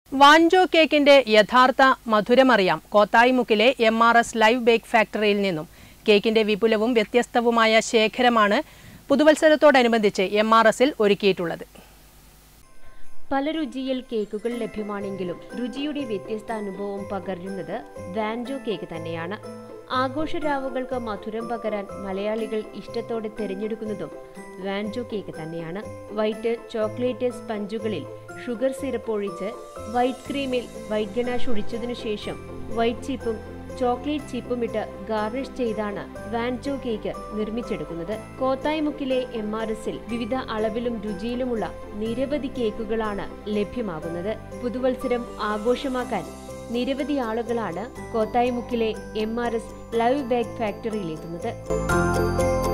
വാൻജോ കേക്കിന്റെ യഥാർത്ഥ മധുരമറിയാം കോത്തായിമുക്കിലെ MRS ലൈവ് ബേക്ക് ഫാക്ടറിയിൽ നിന്നും. കേക്കിന്റെ വിപുലവും വ്യത്യസ്തവുമായ ശേഖരമാണ് പുതുവത്സരത്തോടനുബന്ധിച്ച് MRSൽ ഒരുക്കിയിട്ടുള്ളത്. പല രുചിയിൽ കേക്കുകൾ ലഭ്യമാണെങ്കിലും രുചിയുടെ വ്യത്യസ്ത അനുഭവം പകരുന്നത് വാൻജോ കേക്ക് തന്നെയാണ്. ആഘോഷരാവുകൾക്ക് മധുരം പകരാൻ മലയാളികൾ ഇഷ്ടത്തോടെ തിരഞ്ഞെടുക്കുന്നതും വാൻജോ കേക്ക് തന്നെയാണ്. വൈറ്റ് ചോക്ലേറ്റ് സ്പഞ്ചുകളിൽ ഷുഗർ സിറപ്പ് ഒഴിച്ച് വൈറ്റ് ക്രീമിൽ വൈറ്റ് ഗനാഷ് ഒഴിച്ചതിനു ശേഷം വൈറ്റ് ചിപ്പും ചോക്ലേറ്റ് ചിപ്പും ഇട്ട് ഗാർണിഷ് ചെയ്താണ് വാൻജോ കേക്ക് നിർമ്മിച്ചെടുക്കുന്നത്. കോത്തായിമുക്കിലെ MRSൽ വിവിധ അളവിലും രുചിയിലുമുള്ള നിരവധി കേക്കുകളാണ് ലഭ്യമാകുന്നത്. പുതുവത്സരം ആഘോഷമാക്കാൻ നിരവധി ആളുകളാണ് കോത്തായിമുക്കിലെ MRS ലൈവ് ബേക്ക് ഫാക്ടറിയിലെത്തുന്നത്.